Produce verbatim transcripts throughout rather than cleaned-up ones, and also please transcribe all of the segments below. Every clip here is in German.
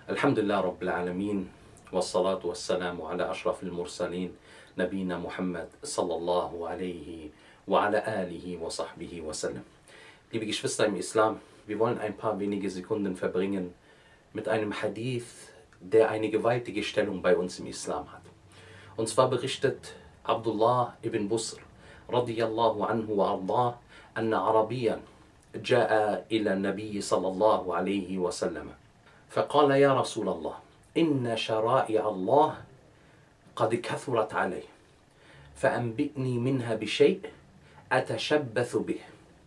Alhamdulillah Rabbil Alameen, wassalatu wassalamu ala ashrafil Mursalin, Nabina Muhammad sallallahu alaihi wa ala alihi wa sahbihi wa sallam. Liebe Geschwister im Islam, wir wollen ein paar wenige Sekunden verbringen mit einem Hadith, der eine gewaltige Stellung bei uns im Islam hat. Und zwar berichtet Abdullah ibn Busr radiyallahu anhu wa ardah, anna Arabiyan جاء إلى النبي صلى الله عليه وسلم فقال يا رسول الله إن شرائع الله قد كثرت علي فأنبئني منها بشيء أتشبث به.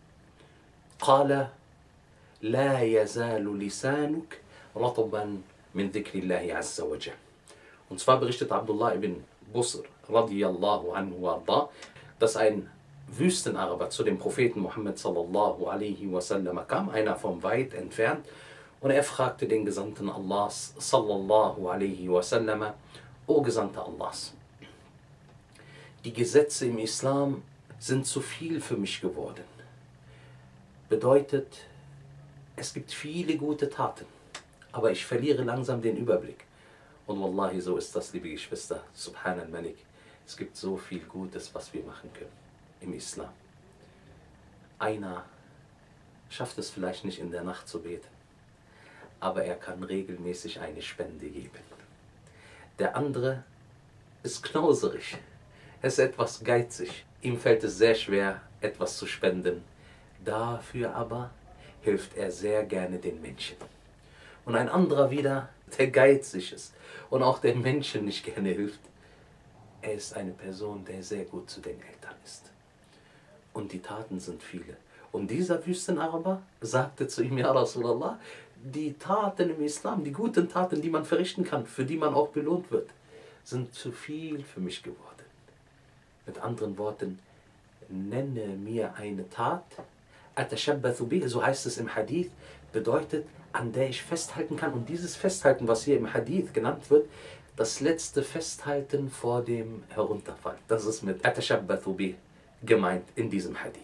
قال لا يزال لسانك رطبا من ذكر الله عز وجل. Und zwar berichtet Abdullah ibn Busr radiyallahu anhu warda, dass ein Wüstenaraber zu dem Propheten Muhammad sallallahu alaihi wasallam kam, einer vom weit entfernt, und er fragte den Gesandten Allahs sallallahu alaihi wasallam: O Gesandter Allahs, die Gesetze im Islam sind zu viel für mich geworden. Bedeutet, es gibt viele gute Taten, aber ich verliere langsam den Überblick. Und Wallahi, so ist das, liebe Geschwister, Subhan al-Malik. Es gibt so viel Gutes, was wir machen können im Islam. Einer schafft es vielleicht nicht in der Nacht zu beten, aber er kann regelmäßig eine Spende geben. Der andere ist knauserig, er ist etwas geizig, ihm fällt es sehr schwer, etwas zu spenden. Dafür aber hilft er sehr gerne den Menschen. Und ein anderer wieder, der geizig ist und auch den Menschen nicht gerne hilft, er ist eine Person, der sehr gut zu den Eltern ist. Und die Taten sind viele. Und dieser Wüstenaraber sagte zu ihm: Ja Rasulallah, die Taten im Islam, die guten Taten, die man verrichten kann, für die man auch belohnt wird, sind zu viel für mich geworden. Mit anderen Worten, nenne mir eine Tat, atashabbathu bih, so heißt es im Hadith, bedeutet, an der ich festhalten kann. Und dieses Festhalten, was hier im Hadith genannt wird, das letzte Festhalten vor dem Herunterfall. Das ist mit atashabbathu bih gemeint in diesem Hadith.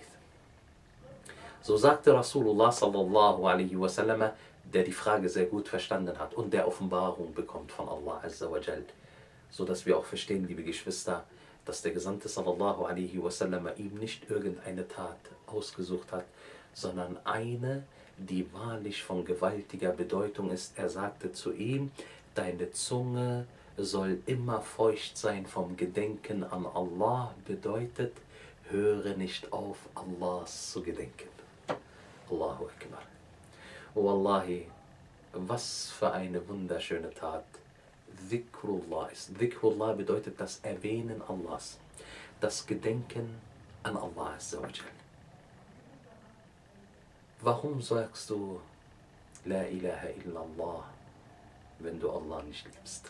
So sagte Rasulullah sallallahu alaihi wasallam, der die Frage sehr gut verstanden hat und der Offenbarung bekommt von Allah azza wa jal, so dass wir auch verstehen, liebe Geschwister, dass der Gesandte sallallahu alaihi wasallam ihm nicht irgendeine Tat ausgesucht hat, sondern eine, die wahrlich von gewaltiger Bedeutung ist. Er sagte zu ihm: Deine Zunge soll immer feucht sein vom Gedenken an Allah, bedeutet, höre nicht auf, Allahs zu gedenken. Allahu Akbar. Wallahi, was für eine wunderschöne Tat Dhikrullah ist. Dhikrullah bedeutet das Erwähnen Allahs, das Gedenken an Allah azza wa jal. Warum sagst du La ilaha illallah, wenn du Allah nicht liebst?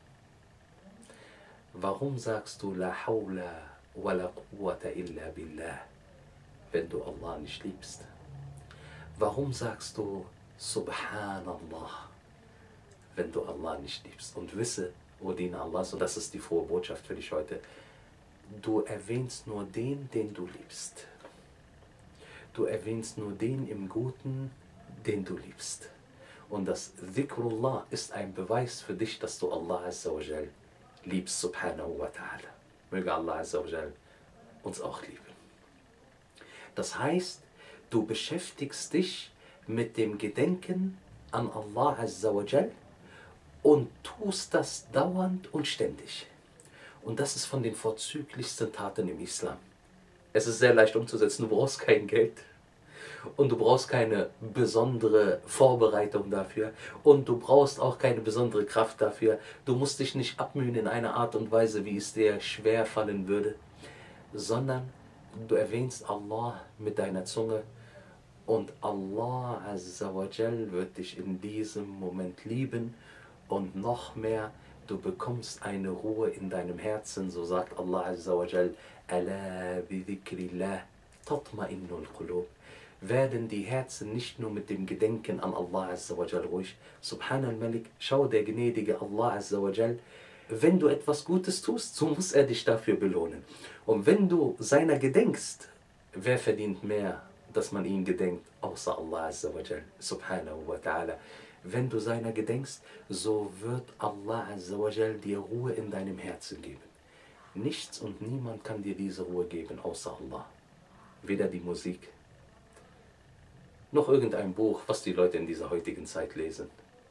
Warum sagst du La hawla wa la quwwata illa billah, wenn du Allah nicht liebst? Warum sagst du Subhanallah, wenn du Allah nicht liebst? Und wisse, O Diener Allah, so das ist die frohe Botschaft für dich heute, du erwähnst nur den, den du liebst. Du erwähnst nur den im Guten, den du liebst. Und das Dhikrullah ist ein Beweis für dich, dass du Allah azza wa jal liebst, subhanahu wa ta'ala. Möge Allah azza wa jal uns auch lieben. Das heißt, du beschäftigst dich mit dem Gedenken an Allah azza wa jal und tust das dauernd und ständig. Und das ist von den vorzüglichsten Taten im Islam. Es ist sehr leicht umzusetzen, du brauchst kein Geld und du brauchst keine besondere Vorbereitung dafür und du brauchst auch keine besondere Kraft dafür. Du musst dich nicht abmühen in einer Art und Weise, wie es dir schwer fallen würde, sondern du erwähnst Allah mit deiner Zunge und Allah azza wa jal wird dich in diesem Moment lieben und noch mehr, du bekommst eine Ruhe in deinem Herzen, so sagt Allah azza wa jal, Ala bi dhikrillah tatma'innul qulub. Werden die Herzen nicht nur mit dem Gedenken an Allah azza wa jal ruhig. Subhan al-Malik, schau, der gnädige Allah azza wa jal, wenn du etwas Gutes tust, so muss er dich dafür belohnen. Und wenn du seiner gedenkst, wer verdient mehr, dass man ihn gedenkt, außer Allah azza wa jal, subhanahu wa ta'ala. Wenn du seiner gedenkst, so wird Allah Azza wa Jal dir Ruhe in deinem Herzen geben. Nichts und niemand kann dir diese Ruhe geben, außer Allah. Weder die Musik, noch irgendein Buch, was die Leute in dieser heutigen Zeit lesen.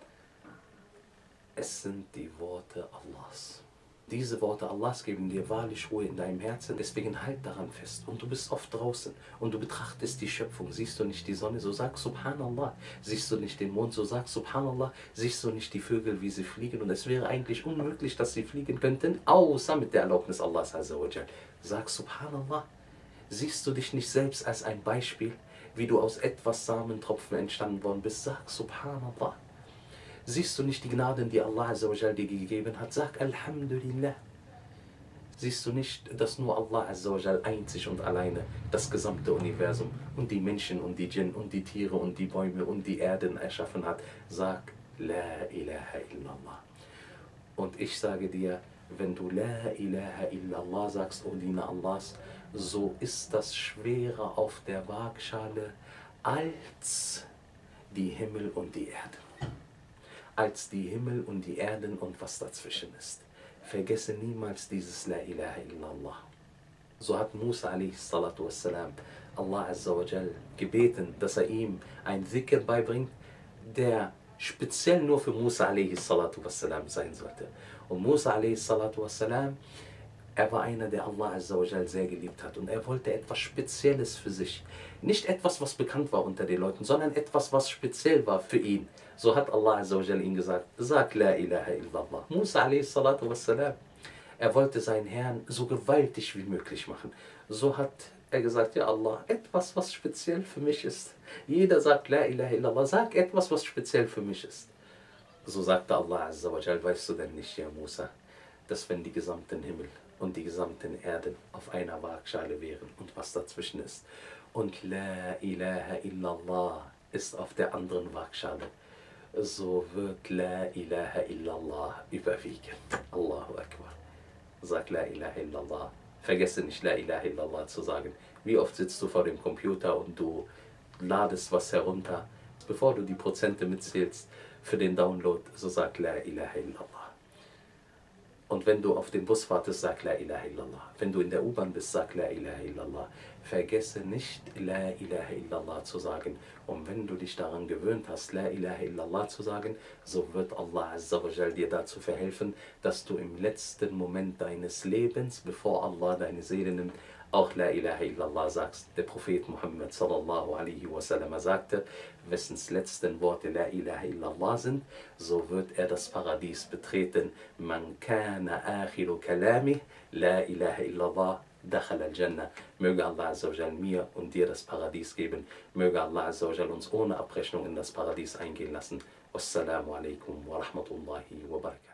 Es sind die Worte Allahs. Diese Worte Allahs geben dir wahrlich Ruhe in deinem Herzen, deswegen halt daran fest. Und du bist oft draußen und du betrachtest die Schöpfung. Siehst du nicht die Sonne, so sag Subhanallah. Siehst du nicht den Mond, so sag Subhanallah. Siehst du nicht die Vögel, wie sie fliegen. Und es wäre eigentlich unmöglich, dass sie fliegen könnten, außer mit der Erlaubnis Allahs Azza wa Jal. Sag Subhanallah. Siehst du dich nicht selbst als ein Beispiel, wie du aus etwas Samentropfen entstanden worden bist? Sag Subhanallah. Siehst du nicht die Gnaden, die Allah Azza wa Jal dir gegeben hat? Sag Alhamdulillah. Siehst du nicht, dass nur Allah Azza wa Jal einzig und alleine das gesamte Universum und die Menschen und die Djinn und die Tiere und die Bäume und die Erden erschaffen hat? Sag La ilaha illallah. Und ich sage dir, wenn du La ilaha illallah sagst, O Diener Allahs, so ist das schwerer auf der Waagschale als die Himmel und die Erde. Als die Himmel und die Erden und was dazwischen ist. Vergesse niemals dieses La ilaha illallah. So hat Musa a.s. Allah Azza wa Jal gebeten, dass er ihm ein Dhikr beibringt, der speziell nur für Musa a.s. sein sollte. Und Musa a.s. er war einer, der Allah Azza wa Jal sehr geliebt hat. Und er wollte etwas Spezielles für sich. Nicht etwas, was bekannt war unter den Leuten, sondern etwas, was speziell war für ihn. So hat Allah Azza wa Jal ihm gesagt, sag La ilaha illallah. Musa a.s. er wollte seinen Herrn so gewaltig wie möglich machen. So hat er gesagt, ja Allah, etwas, was speziell für mich ist. Jeder sagt La ilaha illallah, sag etwas, was speziell für mich ist. So sagte Allah Azza wa Jal, weißt du denn nicht, ja Musa, dass wenn die gesamten Himmel und die gesamten Erden auf einer Waagschale wären und was dazwischen ist und La ilaha illallah ist auf der anderen Waagschale, so wird La ilaha illallah überwiegen. Allahu Akbar. Sag La ilaha illallah. Vergesse nicht La ilaha illallah zu sagen. Wie oft sitzt du vor dem Computer und du ladest was herunter, bevor du die Prozente mitzählst für den Download, so sag La ilaha illallah. Und wenn du auf dem Bus wartest, sag La ilaha illallah. Wenn du in der U-Bahn bist, sag La ilaha illallah. Vergesse nicht La ilaha illallah zu sagen. Und wenn du dich daran gewöhnt hast, La ilaha illallah zu sagen, so wird Allah Azza wa Jal dir dazu verhelfen, dass du im letzten Moment deines Lebens, bevor Allah deine Seele nimmt, auch La ilaha illallah sagst. Der Prophet Muhammad sallallahu alaihi wasallam sagte, wessens letzten Worte La ilaha illallah sind, so wird er das Paradies betreten. Man kana akhiru kalami La ilaha illallah dakhala al-Jannah. Möge Allah Azza wa Jal mir und dir das Paradies geben. Möge Allah Azza wa Jal uns ohne Abrechnung in das Paradies eingehen lassen. Wassalamu alaikum wa rahmatullahi wa barakatuh.